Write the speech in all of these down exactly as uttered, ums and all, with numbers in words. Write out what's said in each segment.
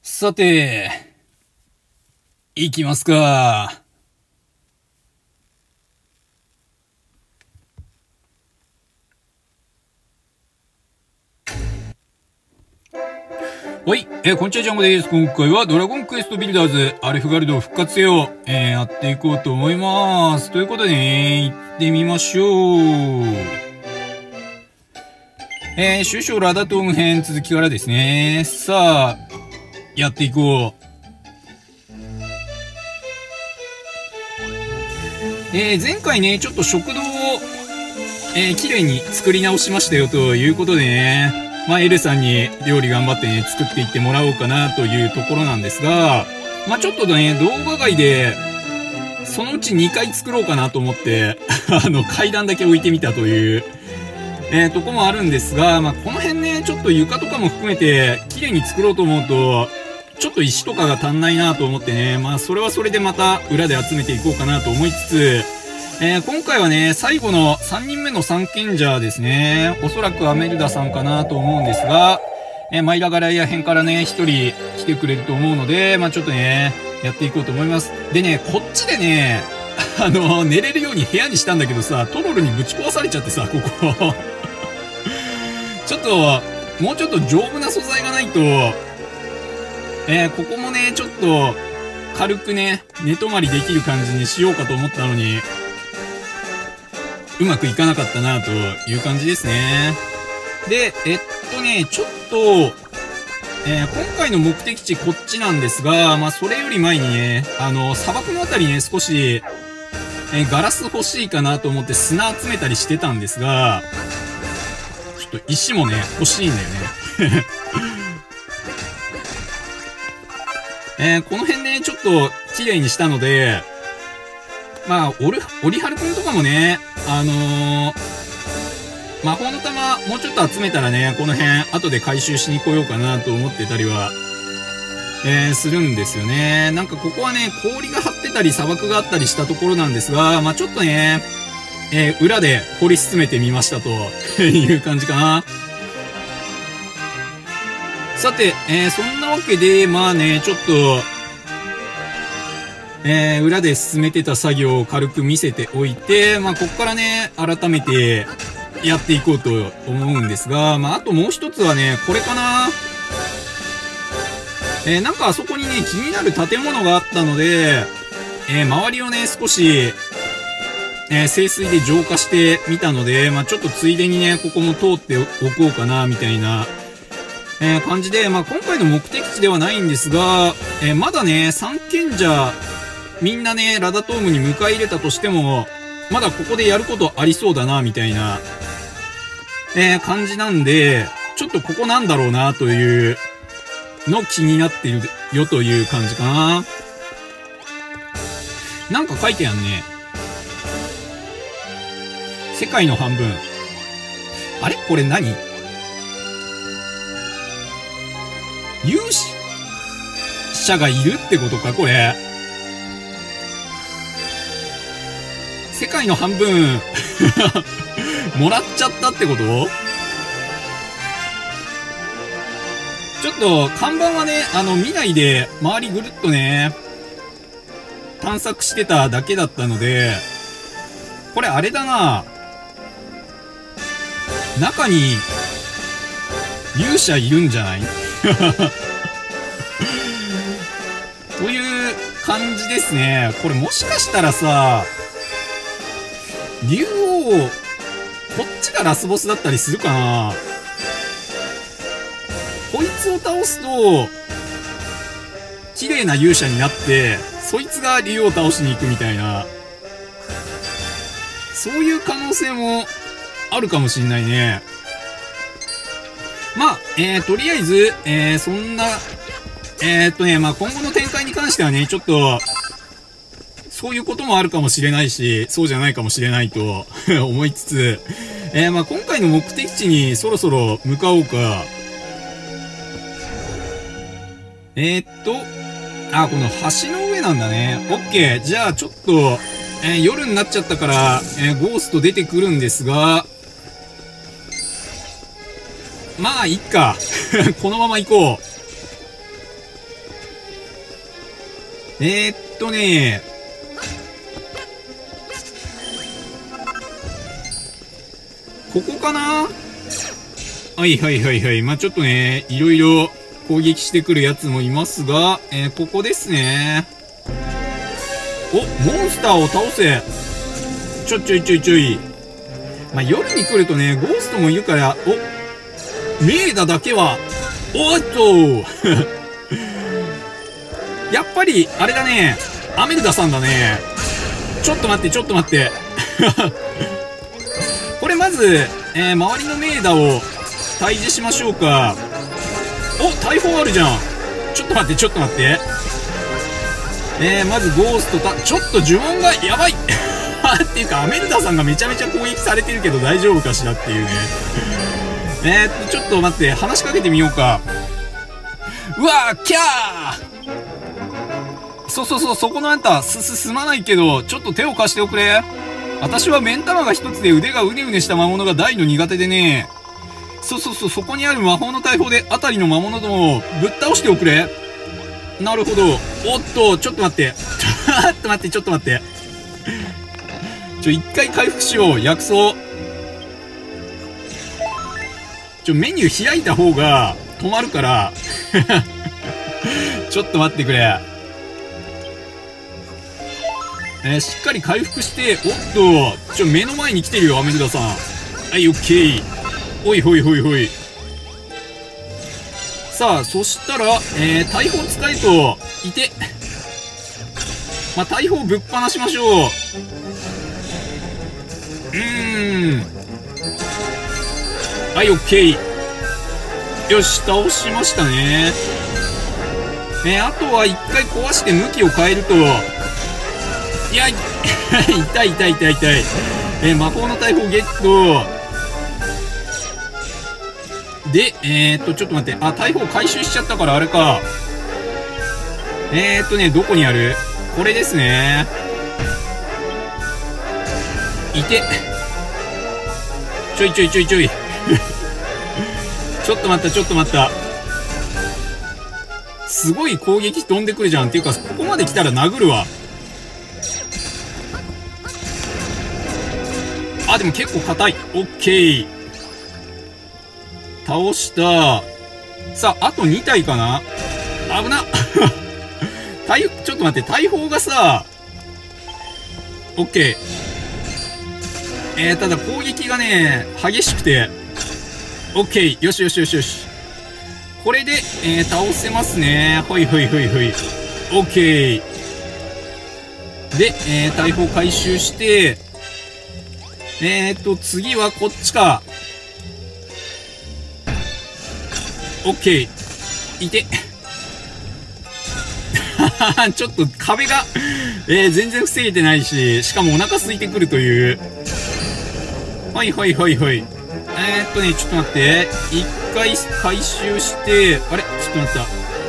さて、行きますか。はい。えー、こんにちは、ジャンゴです。今回はドラゴンクエストビルダーズ、アルフガルド復活せよ、えー、やっていこうと思います。ということでね、行ってみましょう。えー、終章ラダトーム編続きからですね。さあ、やっていこう。えー、前回ね、ちょっと食堂を、えー、綺麗に作り直しましたよということでね、まあ、エルさんに料理頑張ってね、作っていってもらおうかなというところなんですが、まあ、ちょっとね、動画外で、そのうちにかい作ろうかなと思って、あの、階段だけ置いてみたという、えー、とこもあるんですが、まあ、この辺ね、ちょっと床とかも含めて、綺麗に作ろうと思うと、ちょっと石とかが足んないなと思ってね、まあ、それはそれでまた裏で集めていこうかなと思いつつ、えー、今回はね、最後のさんにんめの三賢者ですね。おそらくアメルダさんかなと思うんですが、えー、マイラガライア編からね、一人来てくれると思うので、まあちょっとね、やっていこうと思います。でね、こっちでね、あの、寝れるように部屋にしたんだけどさ、トロルにぶち壊されちゃってさ、ここ。ちょっと、もうちょっと丈夫な素材がないと、えー、ここもね、ちょっと、軽くね、寝泊まりできる感じにしようかと思ったのに、うまくいかなかったなという感じですね。で、えっとね、ちょっと、えー、今回の目的地こっちなんですが、まあ、それより前にね、あの、砂漠のあたりね、少し、えー、ガラス欲しいかなと思って砂集めたりしてたんですが、ちょっと石もね、欲しいんだよね。えー、この辺ね、ちょっと綺麗にしたので、まあ、オル、オリハルくんとかもね、あのー、魔法の玉もうちょっと集めたらね、この辺後で回収しに来ようかなと思ってたりは、えー、するんですよね。なんかここはね、氷が張ってたり砂漠があったりしたところなんですが、まあちょっとね、えー、裏で掘り進めてみましたという感じかな。さて、えー、そんなわけで、まあね、ちょっと、えー、裏で進めてた作業を軽く見せておいて、まあ、こっからね、改めてやっていこうと思うんですが、まあ、あともう一つはね、これかな。えー、なんかあそこにね、気になる建物があったので、えー、周りをね、少し、えー、清水で浄化してみたので、まあ、ちょっとついでにね、ここも通っておこうかな、みたいな、えー、感じで、まあ、今回の目的地ではないんですが、えー、まだね、三賢者、みんなね、ラダトームに迎え入れたとしても、まだここでやることありそうだな、みたいな、えー、感じなんで、ちょっとここなんだろうな、というの気になっているよという感じかな。なんか書いてあんね。世界の半分。あれこれ何？勇者がいるってことか、これ。世界の半分もらっちゃったってこと？ちょっと看板はね、あの見ないで周りぐるっとね探索してただけだったので、これあれだな、中に勇者いるんじゃないという感じですね。これもしかしたらさ、竜王、こっちがラスボスだったりするかな。こいつを倒すと、綺麗な勇者になって、そいつが竜王を倒しに行くみたいな、そういう可能性もあるかもしんないね。まあ、えー、とりあえず、えー、そんな、えー、っとね、まあ今後の展開に関してはね、ちょっと、そういうこともあるかもしれないし、そうじゃないかもしれないと思いつつ、えー、まあ今回の目的地にそろそろ向かおうか。えー、っと、あ、この橋の上なんだね。オッケー。じゃあちょっと、えー、夜になっちゃったから、えー、ゴースト出てくるんですが、まあ、いっか。このまま行こう。 えー、っとね、ここかな。はいはいはいはい。まあ、ちょっとね、いろいろ攻撃してくるやつもいますが、えー、ここですね。お、モンスターを倒せ。ちょちょいちょいちょい。まあ、夜に来るとね、ゴーストもいるから、お、メーダだけは、おっとやっぱり、あれだね、アメルダさんだね。ちょっと待って、ちょっと待って。これまず、えー、周りのメーダを退治しましょうか。お、大砲あるじゃん。ちょっと待って、ちょっと待って。えー、まずゴーストた、ちょっと呪文がやばいっていうか、アメルダさんがめちゃめちゃ攻撃されてるけど大丈夫かしらっていうね。えーっと、ちょっと待って、話しかけてみようか。うわー、キャー。そうそうそう、そこのあんた、す、す、すまないけど、ちょっと手を貸しておくれ。私は目ん玉が一つで腕がうねうねした魔物が大の苦手でね。そうそうそう、そこにある魔法の大砲であたりの魔物どもをぶっ倒しておくれ。なるほど。おっと、ちょっと待って。ちょっと待って、ちょっと待って。ちょ、一回回復しよう。薬草。ちょ、メニュー開いた方が止まるから。ちょっと待ってくれ。えー、しっかり回復して、おっと、ちょ、目の前に来てるよ、アメルダさん。はい、オッケー。おいほいほいほい。さあ、そしたら、えー、大砲使えと、いて。まあ、大砲ぶっ放しましょう。うーん。はい、オッケー。よし、倒しましたね。えー、あとは一回壊して向きを変えると、いや、痛い痛い痛い痛い。えー、魔法の大砲ゲット。で、えー、っと、ちょっと待って。あ、大砲回収しちゃったからあれか。えー、っとね、どこにある？これですね。いて。ちょいちょいちょいちょい。ちょっと待った、ちょっと待った。すごい攻撃飛んでくるじゃん。っていうか、ここまで来たら殴るわ。あ、でも結構硬い。オッケー。倒した。さあ、あとに体かな。危な。大、ちょっと待って、大砲がさ、オッケー。えー、ただ攻撃がね、激しくて、オッケー。よしよしよしよし。これで、えー、倒せますね。ほいほいほいほい。オッケー。で、えー、大砲回収して、えーと、次はこっちか。オッケー。いて。ちょっと壁が、えー、全然防げてないし、しかもお腹空いてくるという。はいはいはいはい。えーっとね、ちょっと待って。一回回収して、あれちょっと待った。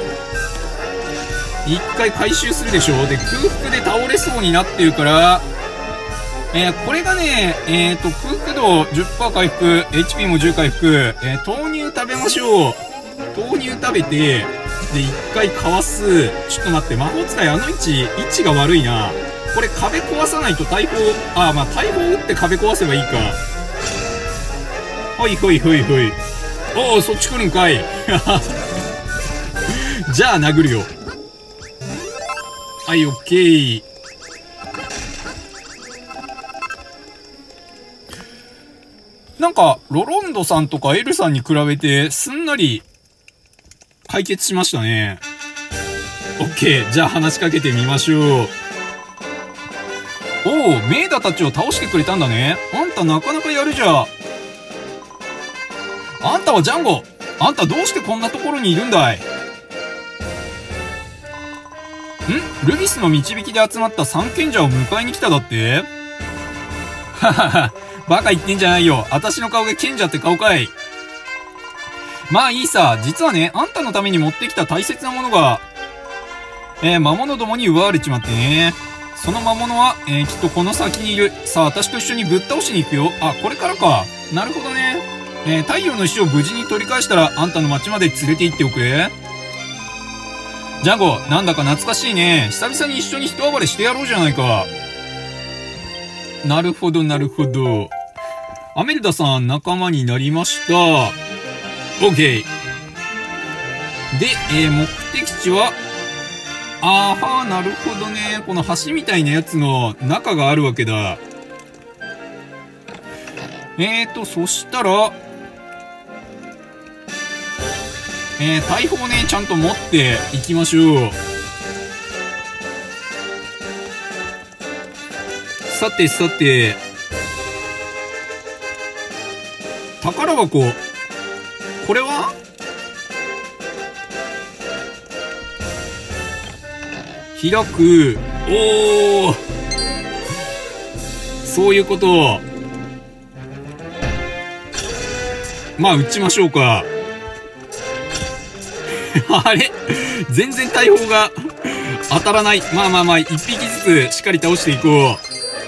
一回回収するでしょ。で、空腹で倒れそうになってるから、えー、これがね、えーと、空腹度 じゅっパーセント 回復、エイチピー もじゅう回復、えー、豆乳食べましょう。豆乳食べて、で、一回かわす。ちょっと待って、魔法使いあの位置、位置が悪いな。これ壁壊さないと大砲、あ、まあ大砲撃って壁壊せばいいか。ほいほいほいほい。おお、そっち来るんかい。じゃあ殴るよ。はい、オッケー。なんか、ロロンドさんとかエルさんに比べて、すんなり、解決しましたね。オッケー。じゃあ話しかけてみましょう。おお、メイダたちを倒してくれたんだね。あんたなかなかやるじゃ。あんたはジャンゴ。あんたどうしてこんなところにいるんだい？ん？ルビスの導きで集まった三賢者を迎えに来ただって？ははは。バカ言ってんじゃないよ。私の顔が賢者って顔かい。まあいいさ。実はね、あんたのために持ってきた大切なものが、えー、魔物どもに奪われちまってね。その魔物は、えー、きっとこの先にいる。さあ、私と一緒にぶっ倒しに行くよ。あ、これからか。なるほどね。えー、太陽の石を無事に取り返したら、あんたの町まで連れて行っておくれ。 ジャゴ、なんだか懐かしいね。久々に一緒に一暴れしてやろうじゃないか。なるほど、なるほど。アメルダさん、仲間になりました。オッケー。で、えー、目的地は、あーはー、なるほどね。この橋みたいなやつの中があるわけだ。えーと、そしたら、えー、大砲ね、ちゃんと持っていきましょう。さてさて、宝箱。これは開く。おー。そういうこと。まあ、撃ちましょうか。あれ全然大砲が当たらない。まあまあまあ、一匹ずつしっかり倒していこう。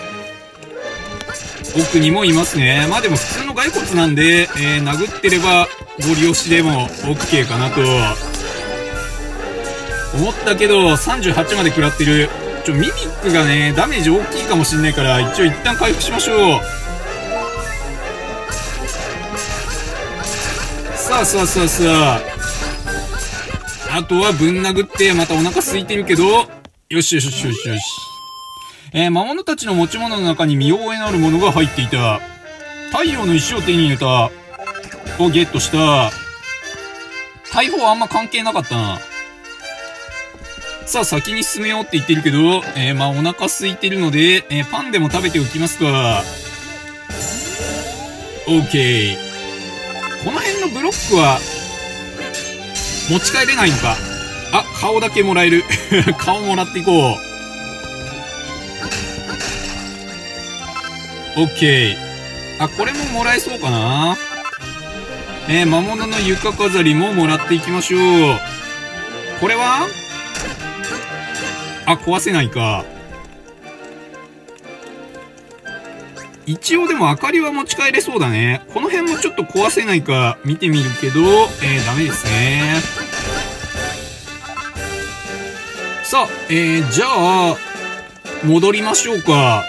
奥にもいますね。まあでも普通の骸骨なんで、えー、殴ってればゴリ押しでも OK かなと思ったけど、さんじゅうはちまで食らってる。ちょ、ミミックがね、ダメージ大きいかもしんないから、一応一旦回復しましょう。さあさあさあさあ。あとはぶん殴って、またお腹空いてるけど、よしよしよしよしよし。えー、魔物たちの持ち物の中に見覚えのあるものが入っていた。太陽の石を手に入れた。をゲットした。大砲はあんま関係なかったな。さあ、先に進めようって言ってるけど、えー、まあお腹空いてるので、えー、パンでも食べておきますか。オーケー。この辺のブロックは、持ち帰れないのか。あ、顔だけもらえる。顔もらっていこう。オッケー。あ、これももらえそうかな。えー、魔物の床飾りももらっていきましょう。これはあ、壊せないか。一応でも明かりは持ち帰れそうだね。この辺もちょっと壊せないか見てみるけど、えー、ダメですね。さあ、えー、じゃあ、戻りましょうか。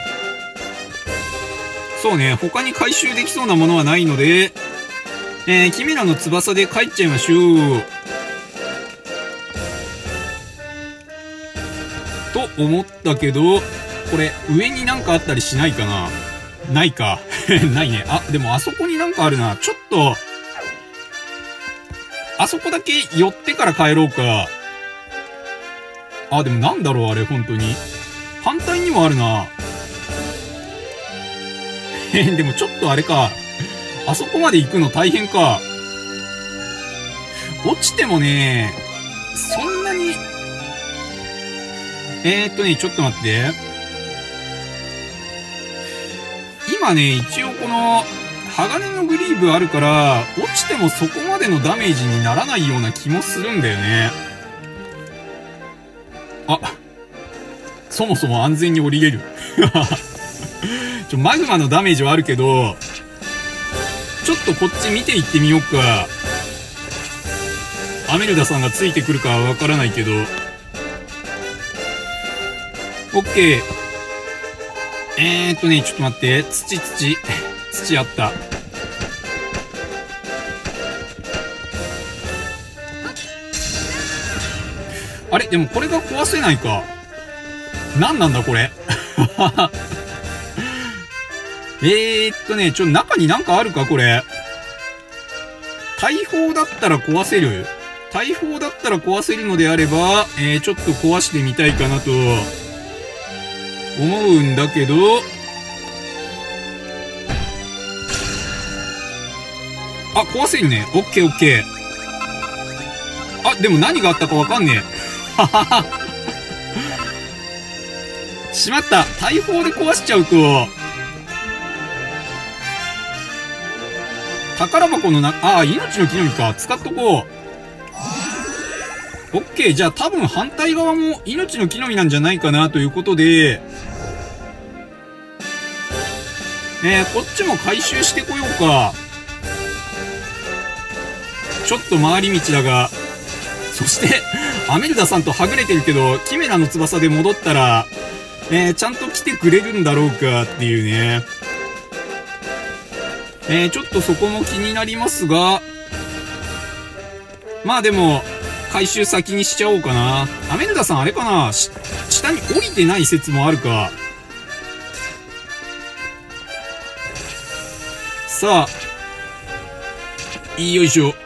そうね、他に回収できそうなものはないので、えー、キメラの翼で帰っちゃいましょう。と思ったけど、これ、上になんかあったりしないかな？ないか。ないね。あ、でもあそこになんかあるな。ちょっと、あそこだけ寄ってから帰ろうか。あ、でもなんだろう、あれ、本当に。反対にもあるな。でもちょっとあれか。あそこまで行くの大変か。落ちてもね、そんなに、えーっとね、ちょっと待って。今ね、一応この、鋼のグリーブあるから、落ちてもそこまでのダメージにならないような気もするんだよね。あ、そもそも安全に降りれる。ちょ、マグマのダメージはあるけど、ちょっとこっち見ていってみようか。アメルダさんがついてくるかはわからないけど。オッケー。えーっとね、ちょっと待って。土、土。土あった。あれでもこれが壊せないか。なんなんだこれ。えーっとね、ちょ、中になんかあるかこれ。大砲だったら壊せる？大砲だったら壊せるのであれば、えー、ちょっと壊してみたいかなと、思うんだけど、あ、壊せるね。オッケーオッケー。あ、でも何があったかわかんねえ。ははは。しまった。大砲で壊しちゃうと、宝箱のな、ああ、命の木の実か。使っとこう。オッケー。じゃあ多分反対側も命の木の実なんじゃないかなということで、えー、こっちも回収してこようか。ちょっと回り道だが、 そして、アメルダさんとはぐれてるけど、キメラの翼で戻ったら、えー、ちゃんと来てくれるんだろうかっていうね。えー、ちょっとそこも気になりますが、まあでも、回収先にしちゃおうかな。アメルダさんあれかな、し下に降りてない説もあるか。さあ、よいしょ。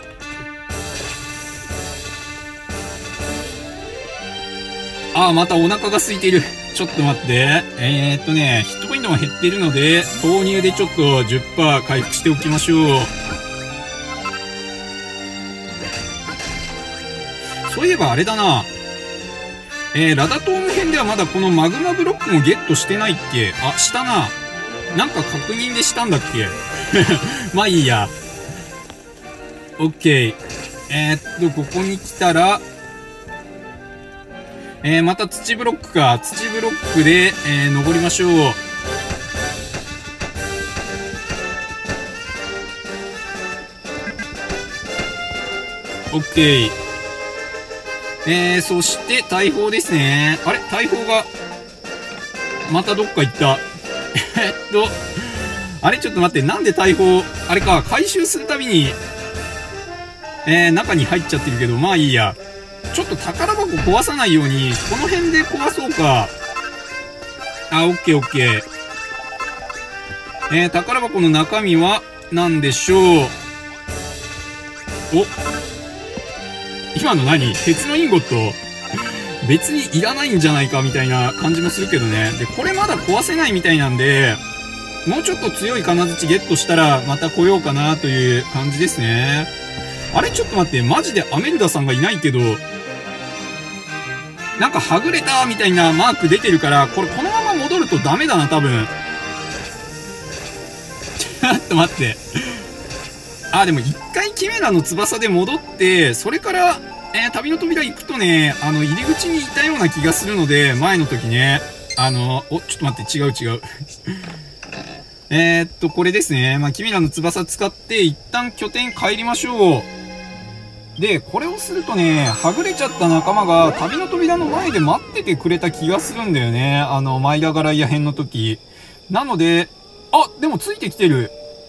ああ、またお腹が空いている。ちょっと待って。えー、っとね、ヒットポイントが減っているので、投入でちょっと じゅっパーセント 回復しておきましょう。そういえばあれだな。えー、ラダトーム編ではまだこのマグマブロックもゲットしてないっけ？あ、したな。なんか確認でしたんだっけ？まあいいや。オッケー。えー、っと、ここに来たら、えー、また土ブロックか。土ブロックで、えー、登りましょう。オッケー。えー、そして大砲ですね。あれ大砲が、またどっか行った。えっと、あれちょっと待って、なんで大砲、あれか、回収するたびに、えー、中に入っちゃってるけど、まあいいや。ちょっと宝箱壊さないように、この辺で壊そうか。あ、オッケーオッケー。えー、宝箱の中身は、何でしょう。お、今の何？鉄のインゴット別にいらないんじゃないかみたいな感じもするけどね。で、これまだ壊せないみたいなんで、もうちょっと強い金槌ゲットしたらまた来ようかなという感じですね。あれちょっと待って、マジでアメルダさんがいないけど、なんかはぐれたみたいなマーク出てるから、これこのまま戻るとダメだな、多分。ちょっと待って。あ、でも一回キメラの翼で戻って、それから、えー、旅の扉行くとね、あの、入り口にいたような気がするので、前の時ね。あの、お、ちょっと待って、違う違う。えーっと、これですね。まあ、キメラの翼使って、一旦拠点帰りましょう。で、これをするとね、はぐれちゃった仲間が旅の扉の前で待っててくれた気がするんだよね。あの、マイラガライア編の時。なので、あ、でもついてきてる。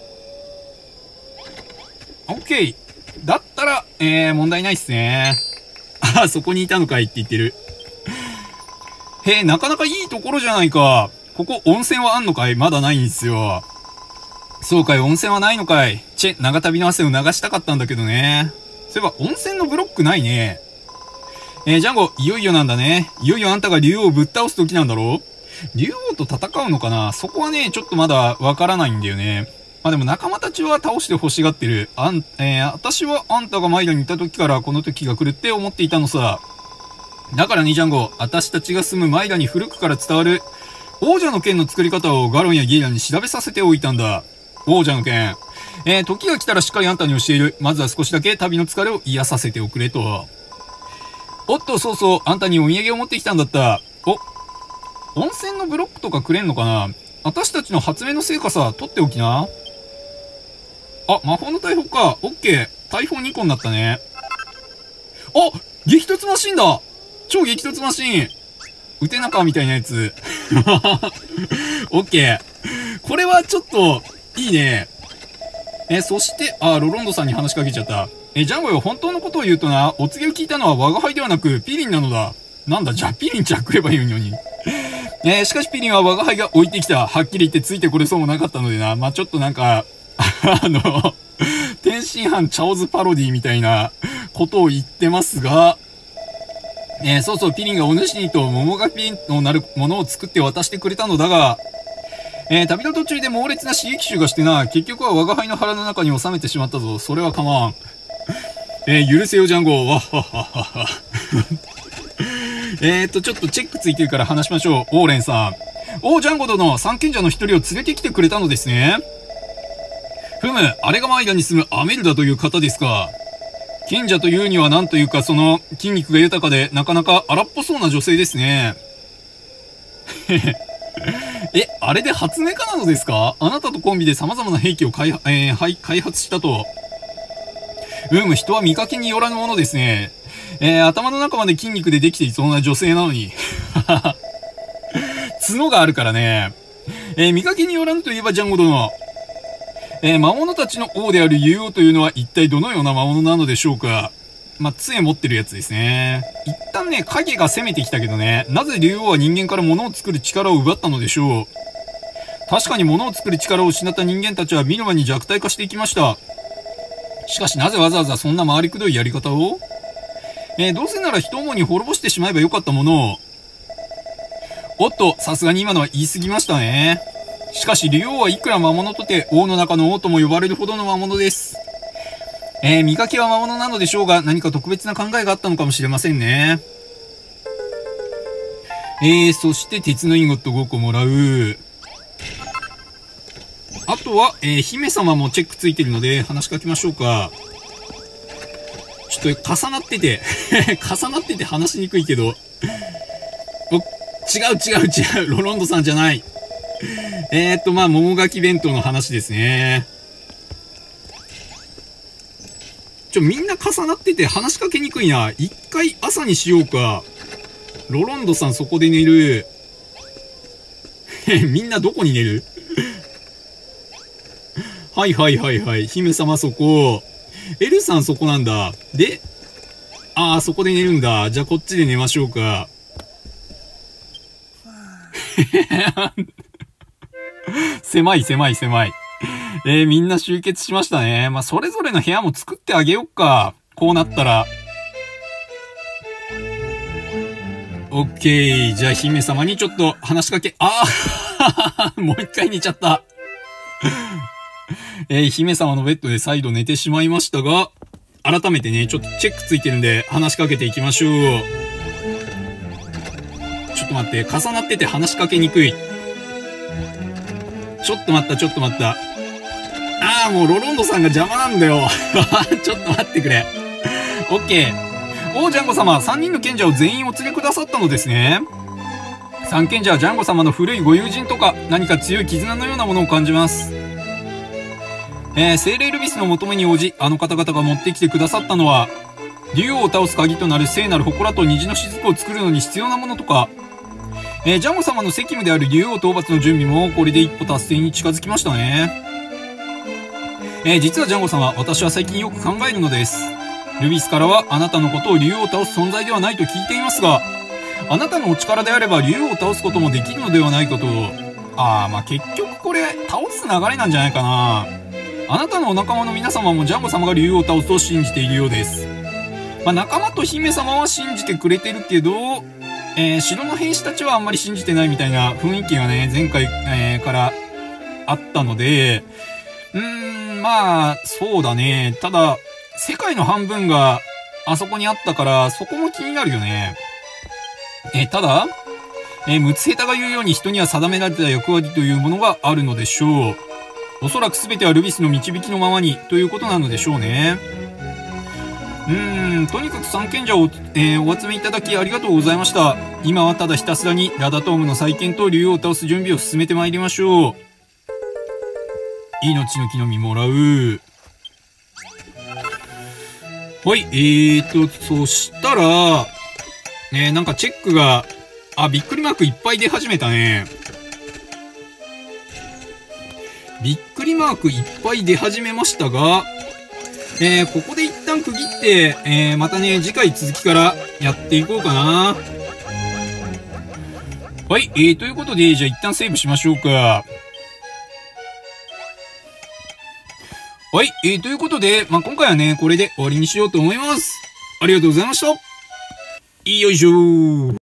オッケー。だったら、えー、問題ないっすね。あ、そこにいたのかいって言ってる。へえ、なかなかいいところじゃないか。ここ温泉はあんのかい？まだないんですよ。そうかい、温泉はないのかい。チェ、長旅の汗を流したかったんだけどね。そういえば温泉のブロックないね。えー、ジャンゴ、いよいよなんだね。いよいよあんたが竜王をぶっ倒す時なんだろ？竜王と戦うのかな？そこはね、ちょっとまだわからないんだよね。まあでも仲間たちは倒して欲しがってる。あん、えー、私はあんたがマイラにいた時からこの時が来るって思っていたのさ。だからね、ジャンゴ、私たちが住むマイラに古くから伝わる王者の剣の作り方をガロンやギーラに調べさせておいたんだ。王者の剣。えー、時が来たらしっかりあんたに教える。まずは少しだけ旅の疲れを癒させておくれと。おっと、そうそう、あんたにお土産を持ってきたんだった。お、温泉のブロックとかくれんのかな？私たちの発明の成果さ、取っておきな。あ、魔法の大砲か。オッケー。大砲にこになったね。あ、激突マシンだ！超激突マシン！ウテナカみたいなやつ。オッケー。これはちょっと、いいね。え、そして、あ、ロロンドさんに話しかけちゃった。え、ジャンゴよ、本当のことを言うとな、お告げを聞いたのは我が輩ではなく、ピリンなのだ。なんだ、じゃあピリンちゃん来ればいいのに。えー、しかしピリンは我が輩が置いてきた。はっきり言ってついてこれそうもなかったのでな。まあ、ちょっとなんか、あの、天津飯チャオズパロディみたいなことを言ってますが、えー、そうそう、ピリンがお主にと桃がピンとなるものを作って渡してくれたのだが、えー、旅の途中で猛烈な刺激臭がしてな、結局は我が輩の腹の中に収めてしまったぞ。それは構わん。えー、許せよ、ジャンゴ。わっはっはっは。えーっと、ちょっとチェックついてるから話しましょう。オーレンさん。おー、ジャンゴ殿、三賢者の一人を連れてきてくれたのですね。ふむ、あれがマイラに住むアメルダという方ですか。賢者というには何というか、その筋肉が豊かでなかなか荒っぽそうな女性ですね。え、あれで発明家なのですか？あなたとコンビで様々な兵器を開、えーはい、開発したと。 うむ、人は見かけによらぬものですね。えー、頭の中まで筋肉でできていそうな女性なのに。角があるからね。えー、見かけによらぬといえばジャンゴ殿。えー、魔物たちの王である竜王というのは一体どのような魔物なのでしょうか。まあ、杖持ってるやつですね。一旦ね、影が攻めてきたけどね、なぜ竜王は人間から物を作る力を奪ったのでしょう。確かに物を作る力を失った人間たちは見る間に弱体化していきました。しかしなぜわざわざそんな回りくどいやり方を？えー、どうせなら一思いに滅ぼしてしまえばよかったものを。おっと、さすがに今のは言い過ぎましたね。しかし竜王はいくら魔物とて王の中の王とも呼ばれるほどの魔物です。えー、見かけは魔物なのでしょうが、何か特別な考えがあったのかもしれませんね。えー、そして鉄のインゴットごこもらう。あとは、えー、姫様もチェックついてるので話しかけましょうか。ちょっと重なってて、重なってて話しにくいけど。お、違う違う違う、ロロンドさんじゃない。えーっと、まあ、桃柿弁当の話ですね。ちょ、みんな重なってて話しかけにくいな。一回朝にしようか。ロロンドさんそこで寝る。みんなどこに寝る？はいはいはいはい。姫様そこ。エルさんそこなんだ。で、ああ、そこで寝るんだ。じゃあこっちで寝ましょうか。狭い狭い狭い。えー、みんな集結しましたね。まあ、それぞれの部屋も作ってあげよっか。こうなったら。オッケー。じゃあ姫様にちょっと話しかけ、ああもう一回寝ちゃった。えー、姫様のベッドで再度寝てしまいましたが、改めてね、ちょっとチェックついてるんで話しかけていきましょう。ちょっと待って、重なってて話しかけにくい。ちょっと待った、ちょっと待った。ああ、もうロロンドさんが邪魔なんだよ。ちょっと待ってくれ。オッケー。おー、ジャンゴ様、さんにんの賢者を全員お連れくださったのですね。三賢者はジャンゴ様の古いご友人とか、何か強い絆のようなものを感じます。えー、精霊ルビスの求めに応じ、あの方々が持ってきてくださったのは、竜王を倒す鍵となる聖なる祠と虹の雫を作るのに必要なものとか、えー、ジャンゴ様の責務である竜王討伐の準備もこれで一歩達成に近づきましたね。えー、実はジャンゴ様、私は最近よく考えるのです。ルビスからはあなたのことを竜王を倒す存在ではないと聞いていますが、あなたのお力であれば竜王を倒すこともできるのではないかと。あー、まあ結局これ倒す流れなんじゃないかな。あなたのお仲間の皆様もジャンゴ様が竜王を倒すと信じているようです。まあ仲間と姫様は信じてくれてるけど、えー、城の兵士たちはあんまり信じてないみたいな雰囲気がね、前回、えー、からあったので、うーん、まあ、そうだね。ただ、世界の半分があそこにあったから、そこも気になるよね。えー、ただ、えー、ムツヘタが言うように人には定められた役割というものがあるのでしょう。おそらく全てはルビスの導きのままにということなのでしょうね。うーん、とにかく三賢者を、えー、お集めいただきありがとうございました。今はただひたすらにラダトームの再建と竜王を倒す準備を進めてまいりましょう。命の木の実もらう。はい、えーと、そしたら、えー、なんかチェックが、あ、びっくりマークいっぱい出始めたね。びっくりマークいっぱい出始めましたが、えー、ここで一旦区切って、えー、またね、次回続きからやっていこうかな。はい、えー、ということで、じゃあ一旦セーブしましょうか。はい、えー、ということで、まあ、今回はね、これで終わりにしようと思います。ありがとうございました。よいしょー。